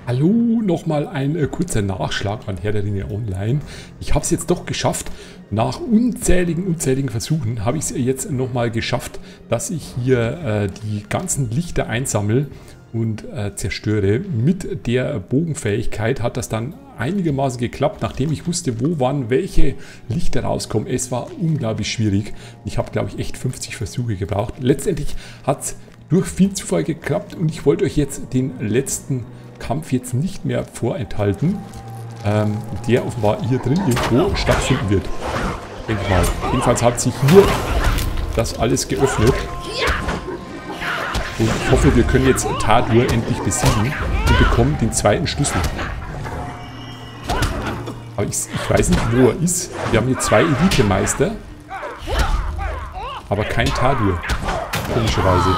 Hallo, nochmal ein kurzer Nachschlag an Herr der Ringe Online. Ich habe es jetzt doch geschafft. Nach unzähligen Versuchen habe ich es jetzt nochmal geschafft, dass ich hier die ganzen Lichter einsammle und zerstöre. Mit der Bogenfähigkeit hat das dann einigermaßen geklappt, nachdem ich wusste, wo wann welche Lichter rauskommen. Es war unglaublich schwierig. Ich habe, glaube ich, echt 50 Versuche gebraucht. Letztendlich hat es durch viel Zufall geklappt und ich wollte euch jetzt den letzten Kampf jetzt nicht mehr vorenthalten, der offenbar hier drin irgendwo stattfinden wird. Denke ich mal. Jedenfalls hat sich hier das alles geöffnet. Und ich hoffe, wir können jetzt Tadur endlich besiegen und bekommen den zweiten Schlüssel. Aber ich weiß nicht, wo er ist. Wir haben hier zwei Elite-Meister, aber kein Tadur. Komischerweise.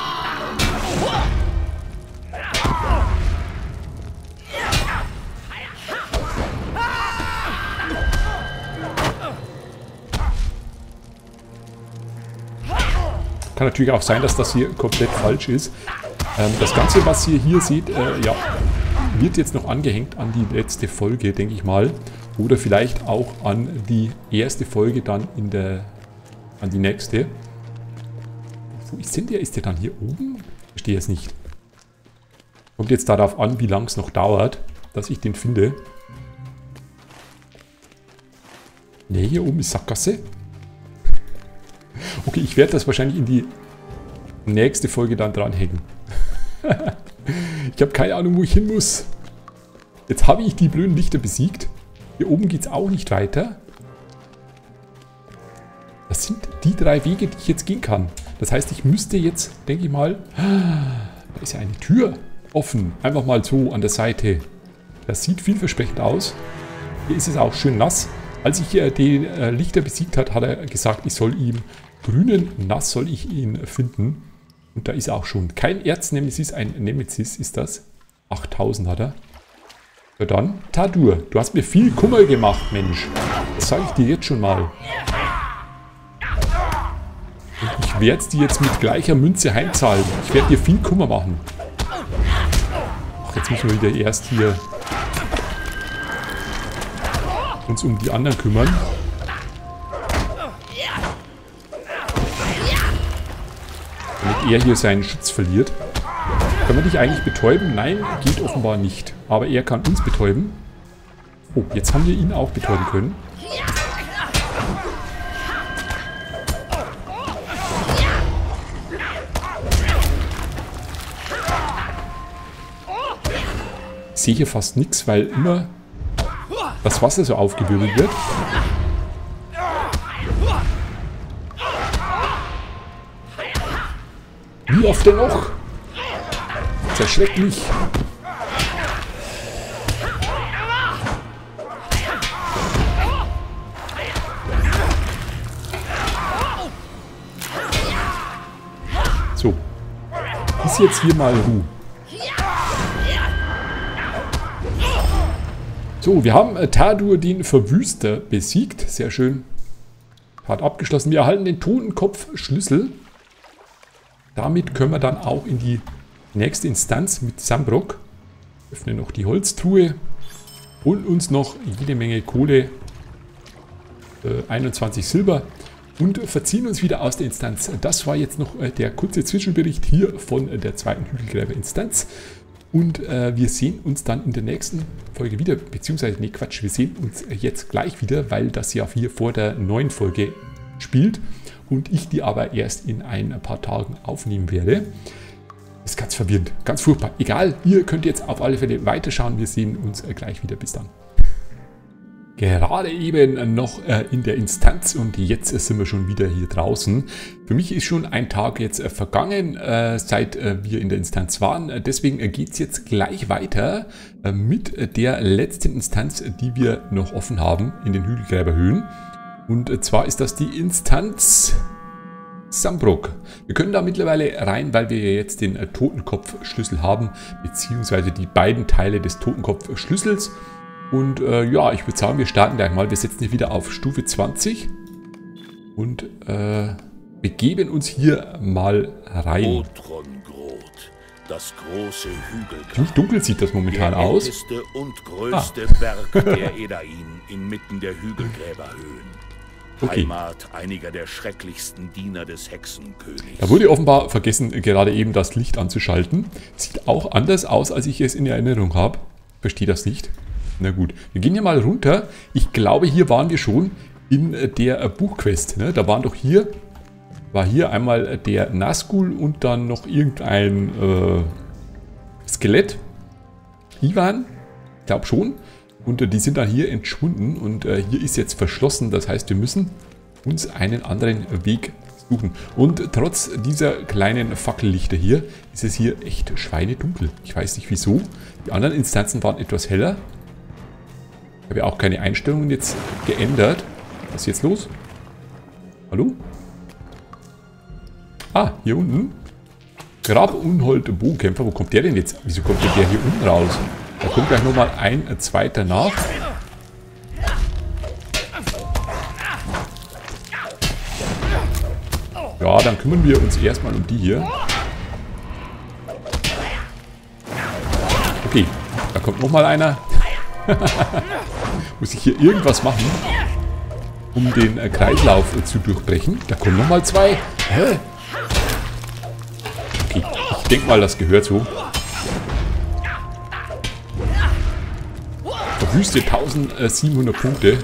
Kann natürlich auch sein, dass das hier komplett falsch ist. Das Ganze, was ihr hier seht, ja, wird jetzt noch angehängt an die letzte Folge, denke ich mal. Oder vielleicht auch an die erste Folge dann an die nächste. Wo ist denn der? Ist der dann hier oben? Verstehe es nicht. Kommt jetzt darauf an, wie lange es noch dauert, dass ich den finde. Ne, hier oben ist Sackgasse. Okay, ich werde das wahrscheinlich in die nächste Folge dann dranhängen. Ich habe keine Ahnung, wo ich hin muss. Jetzt habe ich die blöden Lichter besiegt. Hier oben geht es auch nicht weiter. Das sind die drei Wege, die ich jetzt gehen kann. Das heißt, ich müsste jetzt, denke ich mal... Da ist ja eine Tür offen. Einfach mal so an der Seite. Das sieht vielversprechend aus. Hier ist es auch schön nass. Als ich den Lichter besiegt hat er gesagt, ich soll ihm grünen Nass soll ich ihn finden. Und da ist er auch schon. Kein Erznemesis, ein Nemesis ist das. 8000 hat er. Ja dann, Tadur, du hast mir viel Kummer gemacht, Mensch. Das sage ich dir jetzt schon mal. Und ich werde es dir jetzt mit gleicher Münze heimzahlen. Ich werde dir viel Kummer machen. Ach, jetzt müssen wir wieder erst hier uns um die anderen kümmern. Damit er hier seinen Schutz verliert. Können wir dich eigentlich betäuben? Nein, geht offenbar nicht. Aber er kann uns betäuben. Oh, jetzt haben wir ihn auch betäuben können. Ich sehe hier fast nichts, weil immer das Wasser so aufgewirbelt wird. Wie oft denn noch? Zerschreckt mich. So. Ist jetzt hier mal Ruhe. So, wir haben Tadur den Verwüster besiegt. Sehr schön. Part abgeschlossen. Wir erhalten den Totenkopf-Schlüssel. Damit können wir dann auch in die nächste Instanz mit Sanbrock. Öffnen noch die Holztruhe. Holen uns noch jede Menge Kohle. 21 Silber. Und verziehen uns wieder aus der Instanz. Das war jetzt noch der kurze Zwischenbericht hier von der zweiten Hügelgräber-Instanz. Und wir sehen uns dann in der nächsten Folge wieder. Beziehungsweise, nee Quatsch, wir sehen uns jetzt gleich wieder, weil das ja hier vor der neuen Folge spielt. Und ich die aber erst in ein paar Tagen aufnehmen werde. Ist ganz verwirrend, ganz furchtbar. Egal, ihr könnt jetzt auf alle Fälle weiterschauen. Wir sehen uns gleich wieder. Bis dann. Gerade eben noch in der Instanz und jetzt sind wir schon wieder hier draußen. Für mich ist schon ein Tag jetzt vergangen, seit wir in der Instanz waren. Deswegen geht es jetzt gleich weiter mit der letzten Instanz, die wir noch offen haben in den Hügelgräberhöhen. Und zwar ist das die Instanz Sanbrock. Wir können da mittlerweile rein, weil wir jetzt den Totenkopfschlüssel haben, beziehungsweise die beiden Teile des Totenkopfschlüssels. Und ja, ich würde sagen, wir starten gleich mal. Wir setzen hier wieder auf Stufe 20 und begeben uns hier mal rein. Otrongrot, Das große Hügelgrab. Ziemlich dunkel sieht das momentan aus. Der älteste und größte Berg der Edain inmitten der Hügelgräberhöhen. Okay. Heimat einiger der schrecklichsten Diener des Hexenkönigs. Da wurde offenbar vergessen, gerade eben das Licht anzuschalten. Sieht auch anders aus, als ich es in Erinnerung habe. Verstehe das nicht. Na gut, wir gehen hier mal runter. Ich glaube, hier waren wir schon in der Buchquest. Ne? Da war hier einmal der Nazgul und dann noch irgendein Skelett. Ivan, ich glaube schon. Und die sind dann hier entschwunden und hier ist jetzt verschlossen. Das heißt, wir müssen uns einen anderen Weg suchen. Und trotz dieser kleinen Fackellichter hier ist es hier echt schweinedunkel. Ich weiß nicht wieso. Die anderen Instanzen waren etwas heller. Ich habe ja auch keine Einstellungen jetzt geändert. Was ist jetzt los? Hallo? Ah, hier unten. Grabunhold Bogenkämpfer. Wo kommt der denn jetzt? Wieso kommt der hier unten raus? Da kommt gleich nochmal ein zweiter nach. Ja, dann kümmern wir uns erstmal um die hier. Okay, da kommt nochmal einer. Muss ich hier irgendwas machen, um den Kreislauf zu durchbrechen? Da kommen nochmal zwei. Hä? Okay, ich denke mal, das gehört so. Verwüste 1700 Punkte.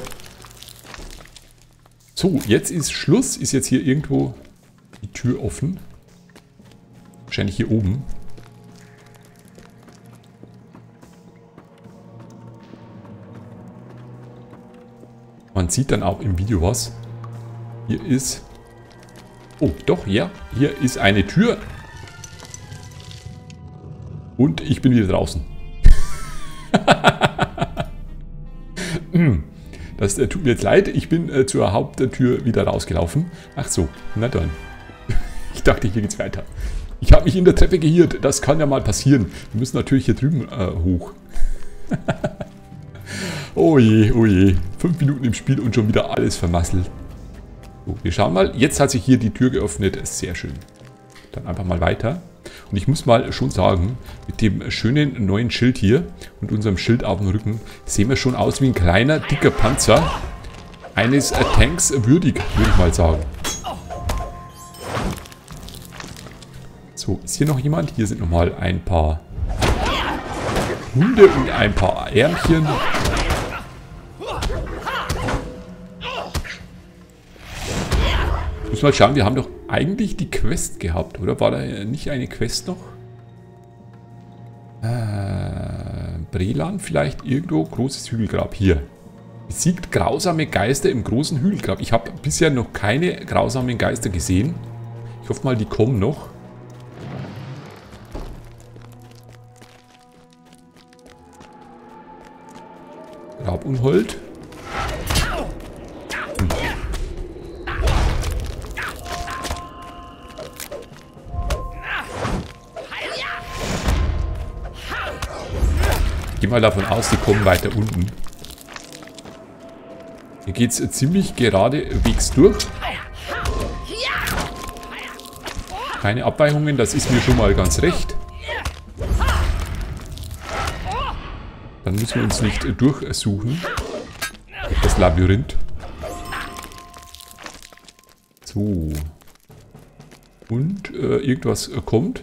So, jetzt ist Schluss. Ist jetzt hier irgendwo die Tür offen? Wahrscheinlich hier oben. Man sieht dann auch im Video was. Hier ist... Oh, doch, ja. Hier ist eine Tür. Und ich bin wieder draußen. Das tut mir jetzt leid. Ich bin zur Haupttür wieder rausgelaufen. Ach so, na dann. Ich dachte, hier geht's weiter. Ich habe mich in der Treppe geirrt. Das kann ja mal passieren. Wir müssen natürlich hier drüben hoch. Oh je, oh je. 5 Minuten im Spiel und schon wieder alles vermasselt. So, wir schauen mal. Jetzt hat sich hier die Tür geöffnet. Sehr schön. Dann einfach mal weiter. Und ich muss mal schon sagen, mit dem schönen neuen Schild hier und unserem Schild auf dem Rücken sehen wir schon aus wie ein kleiner, dicker Panzer eines Tanks würdig, würde ich mal sagen. So, ist hier noch jemand? Hier sind nochmal ein paar Hunde und ein paar Ärmchen. Muss mal schauen, wir haben doch eigentlich die Quest gehabt, oder? War da nicht eine Quest noch? Brelan vielleicht irgendwo? Großes Hügelgrab. Hier. Besiegt grausame Geister im großen Hügelgrab. Ich habe bisher noch keine grausamen Geister gesehen. Ich hoffe mal, die kommen noch. Grabunhold. Ich gehe mal davon aus, die kommen weiter unten. Hier geht es ziemlich geradewegs durch. Keine Abweichungen, das ist mir schon mal ganz recht. Dann müssen wir uns nicht durchsuchen. Das Labyrinth. So. Und irgendwas kommt.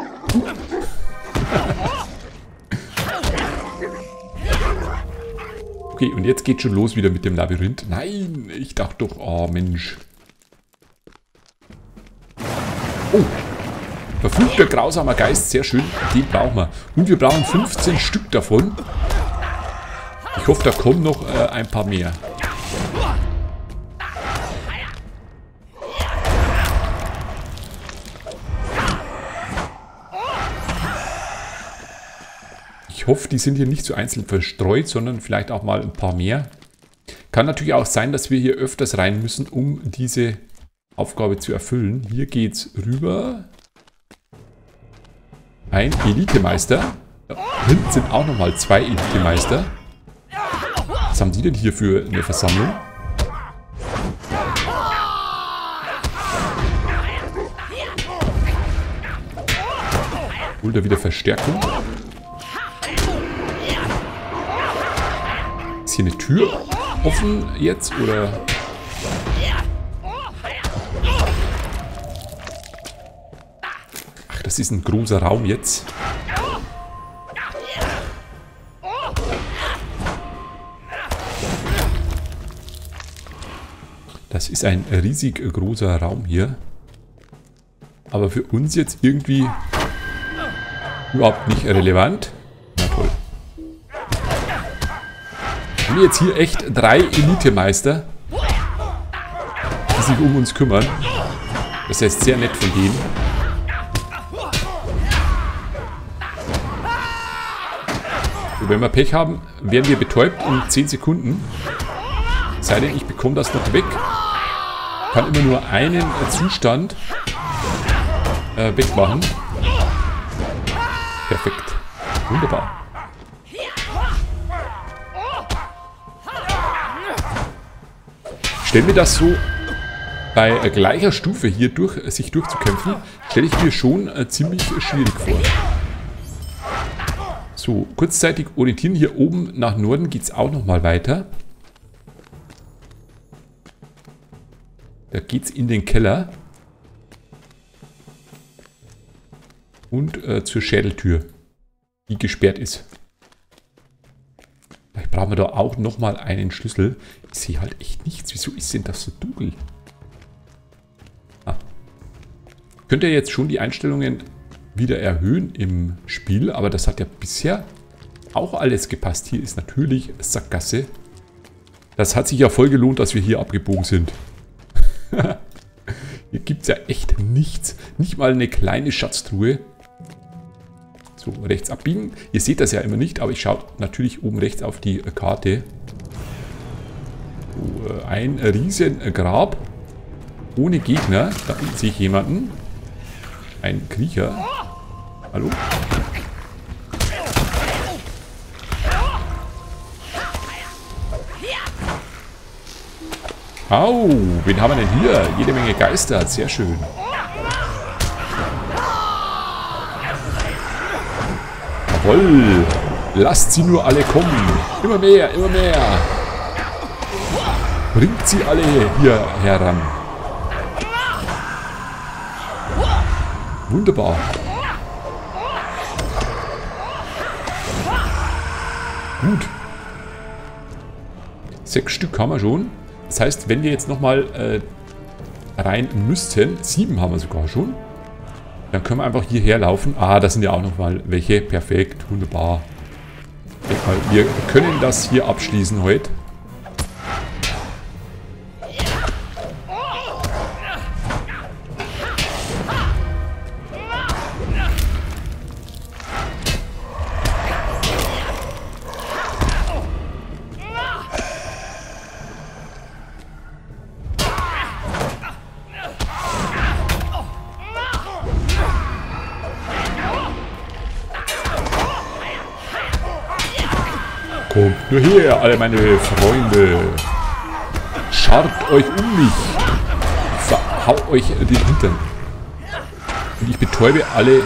Okay, und jetzt geht schon los wieder mit dem Labyrinth. Nein, ich dachte doch, oh Mensch. Oh, verfluchter, grausamer Geist, sehr schön. Den brauchen wir. Und wir brauchen 15 Stück davon. Ich hoffe, da kommen noch ein paar mehr. Ich hoffe, die sind hier nicht so einzeln verstreut, sondern vielleicht auch mal ein paar mehr. Kann natürlich auch sein, dass wir hier öfters rein müssen, um diese Aufgabe zu erfüllen. Hier geht's rüber. Ein Elitemeister. Da hinten sind auch nochmal 2 Elitemeister. Was haben die denn hier für eine Versammlung? Holt er wieder Verstärkung. Ist hier eine Tür offen jetzt, oder? Ach, das ist ein großer Raum jetzt. Das ist ein riesig großer Raum hier. Aber für uns jetzt irgendwie überhaupt nicht relevant. Na toll. Wir haben jetzt hier echt 3 Elitemeister, die sich um uns kümmern. Das heißt, sehr nett von denen. So, wenn wir Pech haben, werden wir betäubt in 10 Sekunden. Sei denn, ich bekomme das noch weg. Kann immer nur einen Zustand wegmachen. Perfekt. Wunderbar. Stell mir das so bei gleicher Stufe hier sich durchzukämpfen, stelle ich mir schon ziemlich schwierig vor. So, kurzzeitig orientieren. Hier oben nach Norden geht es auch nochmal weiter. Da geht es in den Keller. Und zur Schädeltür, die gesperrt ist. Vielleicht brauchen wir da auch nochmal einen Schlüssel. Ich sehe halt echt nichts. Wieso ist denn das so dunkel? Ah. Könnt ihr jetzt schon die Einstellungen wieder erhöhen im Spiel, aber das hat ja bisher auch alles gepasst. Hier ist natürlich Sackgasse. Das hat sich ja voll gelohnt, dass wir hier abgebogen sind. Hier gibt es ja echt nichts. Nicht mal eine kleine Schatztruhe. So, rechts abbiegen. Ihr seht das ja immer nicht, aber ich schaue natürlich oben rechts auf die Karte. So, ein riesen Grab. Ohne Gegner. Da unten sehe ich jemanden. Ein Kriecher. Hallo? Au, wen haben wir denn hier? Jede Menge Geister. Sehr schön. Jawohl. Lasst sie nur alle kommen. Immer mehr, immer mehr. Bringt sie alle hier heran. Wunderbar. Gut. 6 Stück haben wir schon. Das heißt, wenn wir jetzt nochmal rein müssten, 7 haben wir sogar schon, dann können wir einfach hierher laufen. Ah, da sind ja auch nochmal welche. Perfekt, wunderbar. Wir können das hier abschließen heute. Kommt nur her, alle meine Freunde. Scharrt euch um mich. Verhau euch den Hintern. Und ich betäube alle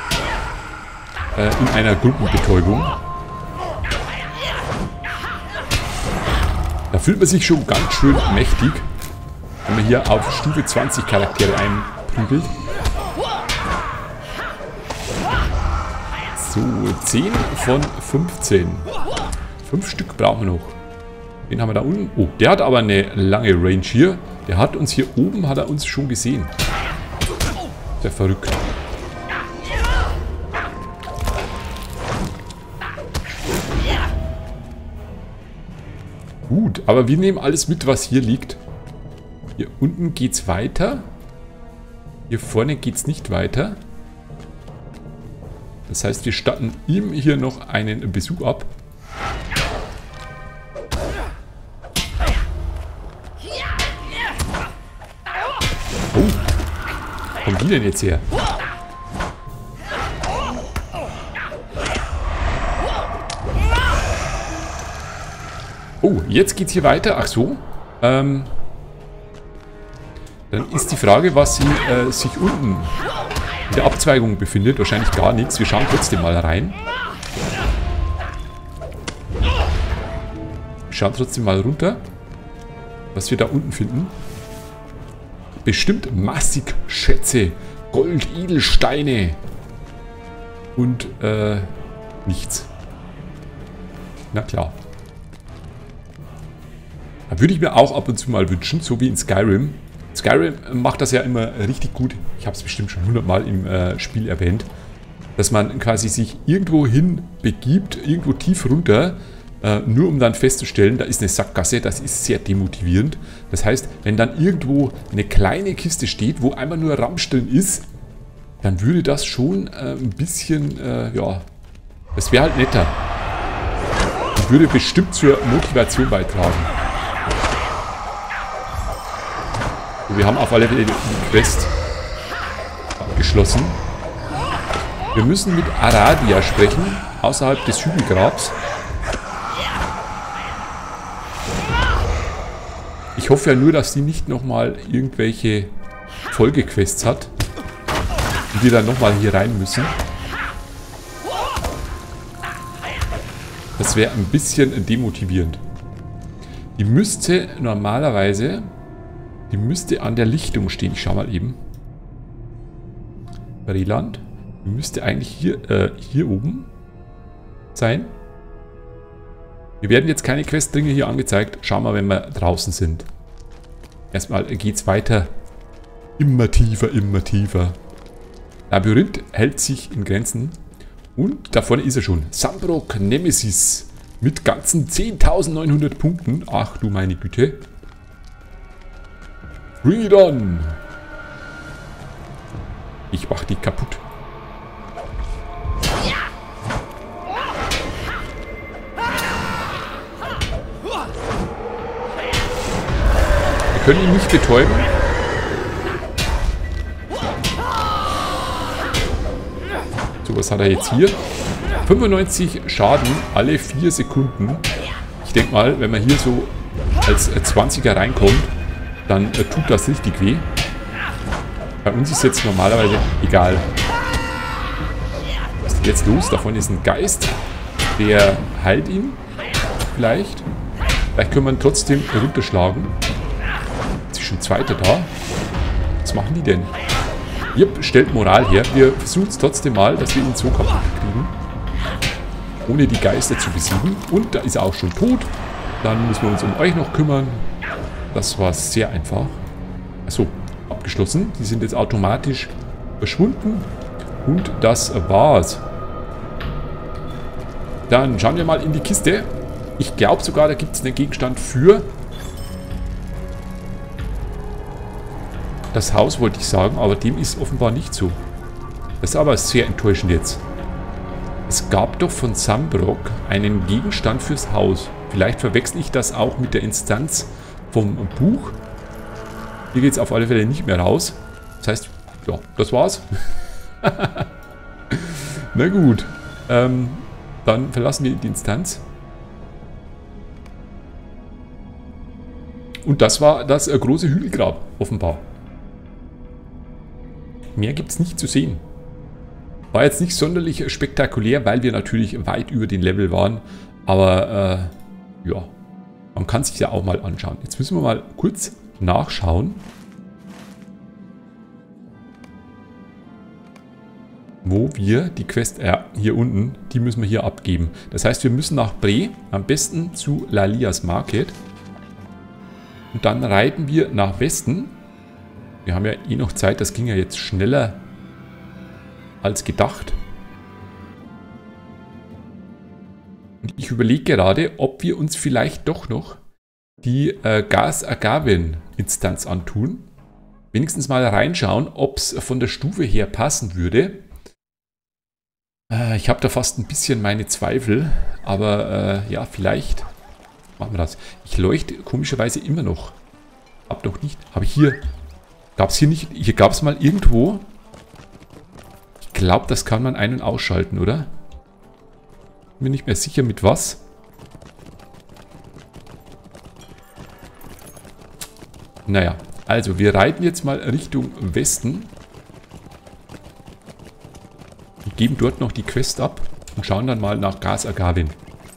in einer Gruppenbetäubung. Da fühlt man sich schon ganz schön mächtig, wenn man hier auf Stufe 20 Charaktere einprügelt. So, 10 von 15. 5 Stück brauchen wir noch. Den haben wir da unten. Oh, der hat aber eine lange Range hier. Der hat uns hier oben, hat er uns schon gesehen. Sehr verrückt. Gut, aber wir nehmen alles mit, was hier liegt. Hier unten geht's weiter. Hier vorne geht's nicht weiter. Das heißt, wir statten ihm hier noch einen Besuch ab. Wo kommen die denn jetzt her? Oh, jetzt geht's hier weiter. Ach so. Dann ist die Frage, was sie sich unten in der Abzweigung befindet. Wahrscheinlich gar nichts. Wir schauen trotzdem mal rein. Wir schauen trotzdem mal runter, was wir da unten finden. Bestimmt massig Schätze, Gold, Edelsteine und nichts. Na klar. Da würde ich mir auch ab und zu mal wünschen, so wie in Skyrim. Skyrim macht das ja immer richtig gut. Ich habe es bestimmt schon 100-mal im Spiel erwähnt. Dass man quasi sich irgendwo hin begibt, irgendwo tief runter, nur um dann festzustellen, da ist eine Sackgasse. Das ist sehr demotivierend. Das heißt, wenn dann irgendwo eine kleine Kiste steht, wo einfach nur Ramsch drin ist, dann würde das schon ein bisschen, ja, das wäre halt netter. Und würde bestimmt zur Motivation beitragen. Wir haben auf alle Fälle die Quest abgeschlossen. Wir müssen mit Aradia sprechen, außerhalb des Hügelgrabs. Ich hoffe ja nur, dass sie nicht nochmal irgendwelche Folgequests hat. Und wir dann nochmal hier rein müssen. Das wäre ein bisschen demotivierend. Die müsste normalerweise... Die müsste an der Lichtung stehen. Ich schau mal eben. Breland. Die müsste eigentlich hier oben sein. Wir werden jetzt keine Questringe hier angezeigt. Schauen wir, wenn wir draußen sind. Erstmal geht's weiter. Immer tiefer, immer tiefer. Labyrinth hält sich in Grenzen. Und da vorne ist er schon. Sanbrook Nemesis. Mit ganzen 10.900 Punkten. Ach du meine Güte. Bring it on! Ich mach die kaputt. Wir können ihn nicht betäuben. So, was hat er jetzt hier? 95 Schaden alle 4 Sekunden. Ich denke mal, wenn man hier so als 20er reinkommt, dann tut das richtig weh. Bei uns ist jetzt normalerweise egal. Was ist denn jetzt los? Davon ist ein Geist. Der heilt ihn. Vielleicht. Vielleicht können wir ihn trotzdem runterschlagen. Jetzt ist schon ein zweiter da. Was machen die denn? Jupp, stellt Moral her. Wir versuchen es trotzdem mal, dass wir ihn so kaputt kriegen. Ohne die Geister zu besiegen. Und da ist er auch schon tot. Dann müssen wir uns um euch noch kümmern. Das war sehr einfach. Achso, abgeschlossen. Die sind jetzt automatisch verschwunden. Und das war's. Dann schauen wir mal in die Kiste. Ich glaube sogar, da gibt es einen Gegenstand für das Haus, wollte ich sagen. Aber dem ist offenbar nicht so. Das ist aber sehr enttäuschend jetzt. Es gab doch von Sanbrook einen Gegenstand fürs Haus. Vielleicht verwechsel ich das auch mit der Instanz vom Buch. Hier geht es auf alle Fälle nicht mehr raus. Das heißt, ja, das war's. Na gut. Dann verlassen wir die Instanz. Und das war das große Hügelgrab, offenbar. Mehr gibt es nicht zu sehen. War jetzt nicht sonderlich spektakulär, weil wir natürlich weit über den Level waren. Aber, ja. Man kann sich ja auch mal anschauen. Jetzt müssen wir mal kurz nachschauen. Wo wir die Quest, hier unten, die müssen wir hier abgeben. Das heißt, wir müssen nach Bre, am besten zu Lalias Market. Und dann reiten wir nach Westen. Wir haben ja eh noch Zeit, das ging ja jetzt schneller als gedacht. Und ich überlege gerade, ob wir uns vielleicht doch noch die Gas Agaven-Instanz antun. Wenigstens mal reinschauen, ob es von der Stufe her passen würde. Ich habe da fast ein bisschen meine Zweifel, aber ja, vielleicht machen wir das. Ich leuchte komischerweise immer noch. Hab noch nicht. Habe ich hier... Gab es hier nicht... Hier gab es mal irgendwo... Ich glaube, das kann man ein- und ausschalten, oder? Bin mir nicht mehr sicher, mit was. Naja, also wir reiten jetzt mal Richtung Westen. geben dort noch die Quest ab und schauen dann mal nach Gas Agavin.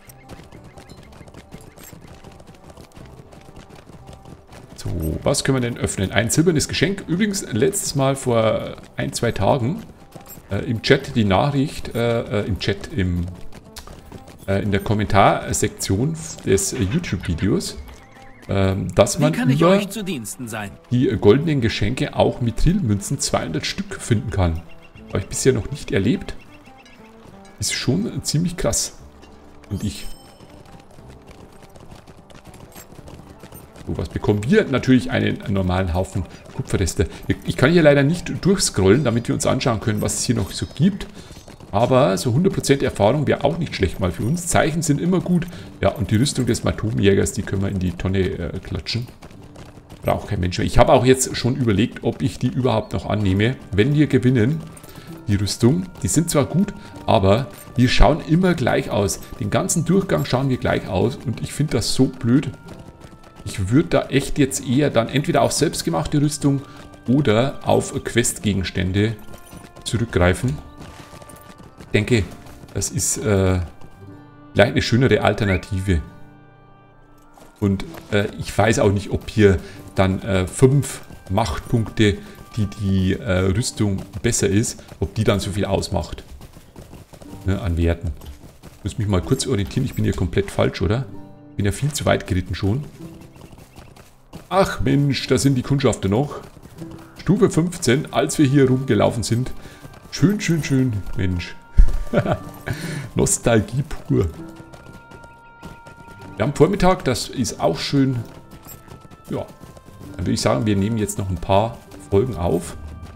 So, was können wir denn öffnen? Ein silbernes Geschenk. Übrigens, letztes Mal vor 1-2 Tagen im Chat die Nachricht, in der Kommentarsektion des YouTube-Videos, dass man über die goldenen Geschenke auch Mithril-Münzen 200 Stück finden kann. Habe ich bisher noch nicht erlebt. Ist schon ziemlich krass. Und ich. So, was bekommen wir? Natürlich einen normalen Haufen Kupferreste. Ich kann hier leider nicht durchscrollen, damit wir uns anschauen können, was es hier noch so gibt. Aber so 100% Erfahrung wäre auch nicht schlecht mal für uns. Zeichen sind immer gut. Ja, und die Rüstung des Matomenjägers, die können wir in die Tonne klatschen. Braucht kein Mensch mehr. Ich habe auch jetzt schon überlegt, ob ich die überhaupt noch annehme. Wenn wir gewinnen, die Rüstung, die sind zwar gut, aber wir schauen immer gleich aus. Den ganzen Durchgang schauen wir gleich aus und ich finde das so blöd. Ich würde da echt jetzt eher dann entweder auf selbstgemachte Rüstung oder auf Questgegenstände zurückgreifen. Ich denke, das ist vielleicht eine schönere Alternative. Und ich weiß auch nicht, ob hier dann 5 Machtpunkte, die Rüstung besser ist, ob die dann so viel ausmacht. Ne, an Werten. Ich muss mich mal kurz orientieren, ich bin hier komplett falsch, oder? Bin ja viel zu weit geritten schon. Ach Mensch, da sind die Kundschafter noch. Stufe 15, als wir hier rumgelaufen sind. Schön, schön, schön, Mensch. Nostalgie pur. Wir haben Vormittag, das ist auch schön. Ja, dann würde ich sagen, wir nehmen jetzt noch ein paar Folgen auf.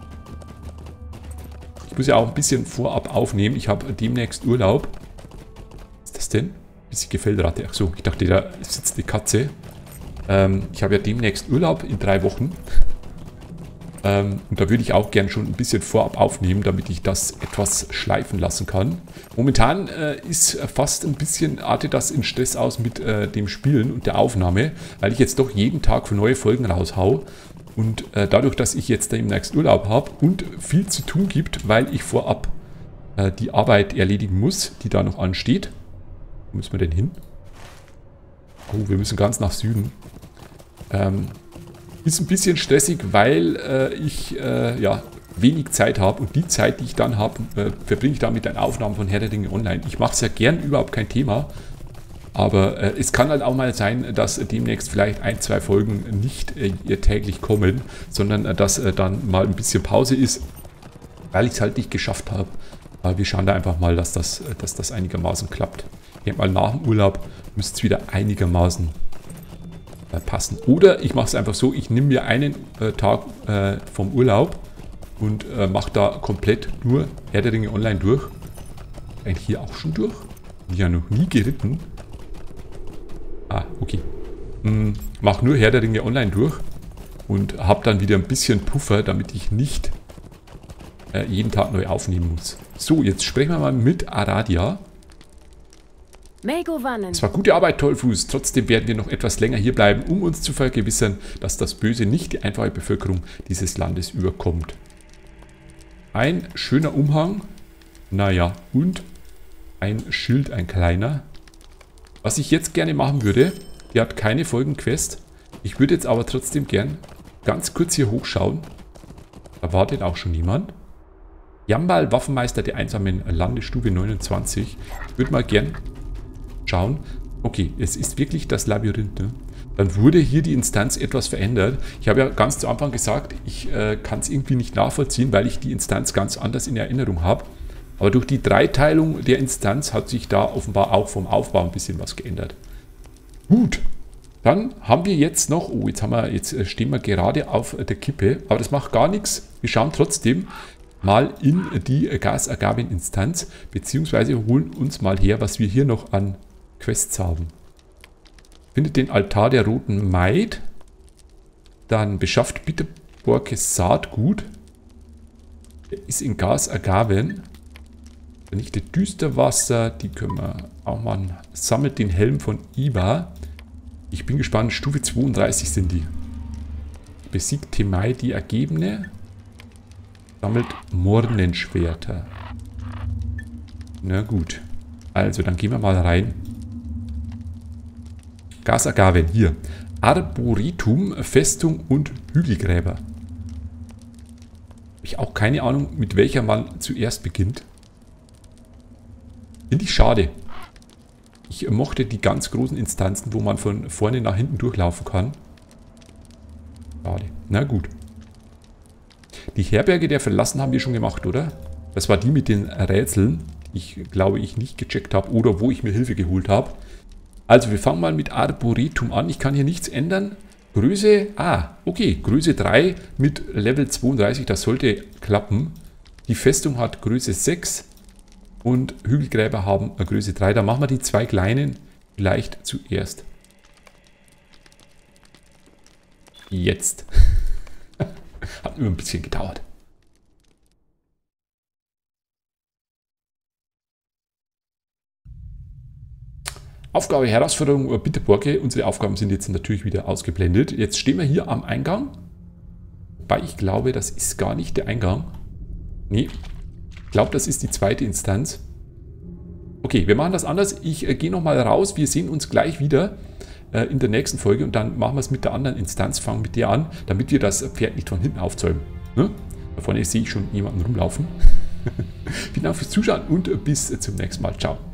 Ich muss ja auch ein bisschen vorab aufnehmen. Ich habe demnächst Urlaub. Was ist das denn? Bisschen Gefällratte. Ach so, ich dachte, da sitzt eine Katze. Ich habe ja demnächst Urlaub in 3 Wochen. Und da würde ich auch gern schon ein bisschen vorab aufnehmen, damit ich das etwas schleifen lassen kann. Momentan ist fast ein bisschen, artet das in Stress aus mit dem Spielen und der Aufnahme, weil ich jetzt doch jeden Tag für neue Folgen raushau. Und dadurch, dass ich jetzt demnächst Urlaub habe und viel zu tun gibt, weil ich vorab die Arbeit erledigen muss, die da noch ansteht. Wo müssen wir denn hin? Oh, wir müssen ganz nach Süden. Ist ein bisschen stressig, weil ich ja, wenig Zeit habe und die Zeit, die ich dann habe, verbringe ich dann mit den Aufnahmen von Herr der Ringe Online. Ich mache es ja gern, überhaupt kein Thema, aber es kann halt auch mal sein, dass demnächst vielleicht 1-2 Folgen nicht täglich kommen, sondern dass dann mal ein bisschen Pause ist, weil ich es halt nicht geschafft habe. Aber wir schauen da einfach mal, dass das einigermaßen klappt. Ich denke mal, nach dem Urlaub müsste es wieder einigermaßen passen. Oder ich mache es einfach so, ich nehme mir einen Tag vom Urlaub und mache da komplett nur Herr der Ringe Online durch. Eigentlich hier auch schon durch? Bin ja noch nie geritten. Ah, okay. Mache nur Herr der Ringe Online durch und habe dann wieder ein bisschen Puffer, damit ich nicht jeden Tag neu aufnehmen muss. So, jetzt sprechen wir mal mit Aradia. Es war gute Arbeit, Tollfuß. Trotzdem werden wir noch etwas länger hier bleiben, um uns zu vergewissern, dass das Böse nicht die einfache Bevölkerung dieses Landes überkommt. Ein schöner Umhang. Naja, und ein Schild, ein kleiner. Was ich jetzt gerne machen würde, der hat keine Folgenquest. Ich würde jetzt aber trotzdem gern ganz kurz hier hochschauen. Da wartet auch schon jemand. Jambal, Waffenmeister der einsamen Landesstufe 29. Ich würde mal gern schauen. Okay, es ist wirklich das Labyrinth. Ne? Dann wurde hier die Instanz etwas verändert. Ich habe ja ganz zu Anfang gesagt, ich kann es irgendwie nicht nachvollziehen, weil ich die Instanz ganz anders in Erinnerung habe. Aber durch die Dreiteilung der Instanz hat sich da offenbar auch vom Aufbau ein bisschen was geändert. Gut, dann haben wir jetzt noch, oh, jetzt stehen wir gerade auf der Kippe, aber das macht gar nichts. Wir schauen trotzdem mal in die Gas Agavin Instanz, beziehungsweise holen uns mal her, was wir hier noch an Quests haben. Findet den Altar der Roten Maid. Dann beschafft Bitterborkes Saatgut. Der ist in Gas Agavin. Vernichtet Düsterwasser. Die können wir auch machen. Sammelt den Helm von Iba. Ich bin gespannt. Stufe 32 sind die. Besiegt Temai die Ergebene. Sammelt Mornenschwerter. Na gut. Also, dann gehen wir mal rein. Gasagaven, hier. Arboretum, Festung und Hügelgräber. Habe ich auch keine Ahnung, mit welcher man zuerst beginnt. Finde ich schade. Ich mochte die ganz großen Instanzen, wo man von vorne nach hinten durchlaufen kann. Schade. Na gut. Die Herberge der Verlassen haben wir schon gemacht, oder? Das war die mit den Rätseln, die ich glaube ich nicht gecheckt habe oder wo ich mir Hilfe geholt habe. Also wir fangen mal mit Arboretum an. Ich kann hier nichts ändern. Größe, okay, Größe 3 mit Level 32, das sollte klappen. Die Festung hat Größe 6 und Hügelgräber haben Größe 3. Da machen wir die zwei kleinen vielleicht zuerst. Jetzt. Hat nur ein bisschen gedauert. Aufgabe, Herausforderung, bitte Borke. Unsere Aufgaben sind jetzt natürlich wieder ausgeblendet. Jetzt stehen wir hier am Eingang. Wobei ich glaube, das ist gar nicht der Eingang. Nee, ich glaube, das ist die zweite Instanz. Okay, wir machen das anders. Ich gehe nochmal raus. Wir sehen uns gleich wieder in der nächsten Folge und dann machen wir es mit der anderen Instanz. Fangen mit der an, damit wir das Pferd nicht von hinten aufzäumen. Ne? Da vorne sehe ich schon jemanden rumlaufen. Vielen Dank fürs Zuschauen und bis zum nächsten Mal. Ciao.